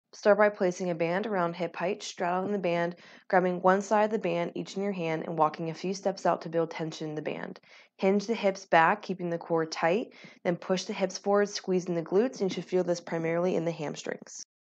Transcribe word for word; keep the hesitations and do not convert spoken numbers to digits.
Start by placing a band around hip height, straddling the band, grabbing one side of the band each in your hand, and walking a few steps out to build tension in the band. Hinge the hips back, keeping the core tight, then push the hips forward, squeezing the glutes, and you should feel this primarily in the hamstrings.